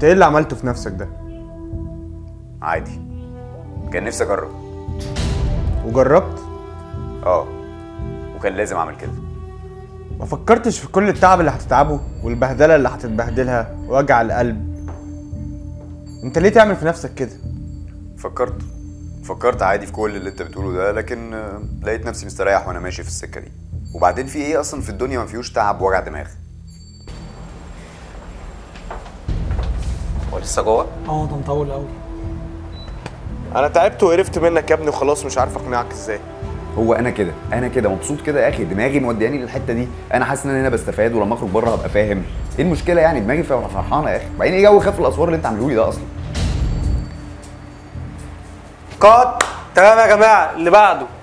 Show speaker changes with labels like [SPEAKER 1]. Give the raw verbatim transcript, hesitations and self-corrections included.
[SPEAKER 1] ايه اللي عملته في نفسك ده؟
[SPEAKER 2] عادي، كان نفسي اجرب.
[SPEAKER 1] وجربت؟
[SPEAKER 2] اه، وكان لازم اعمل كده.
[SPEAKER 1] ما فكرتش في كل التعب اللي هتتعبه والبهدله اللي هتتبهدلها ووجع القلب؟ انت ليه تعمل في نفسك كده؟
[SPEAKER 2] فكرت فكرت عادي في كل اللي انت بتقوله ده، لكن لقيت نفسي مستريح وانا ماشي في السكه دي. وبعدين في ايه اصلا في الدنيا ما فيهوش تعب ووجع دماغ؟ هو لسه جوه؟
[SPEAKER 3] اه ده مطول قوي.
[SPEAKER 1] انا تعبت وقرفت منك يا ابني وخلاص، مش عارف اقنعك ازاي.
[SPEAKER 2] هو انا كده انا كده مبسوط كده يا اخي، دماغي مودياني للحته دي، انا حاسس ان انا هنا بستفاد ولما اخرج بره هبقى فاهم ايه المشكله يعني. دماغي فرحانه يا اخي. بعدين ايه جو خف الاسوار اللي انت عامله لي ده اصلا؟
[SPEAKER 3] قط. تمام يا جماعه، اللي بعده.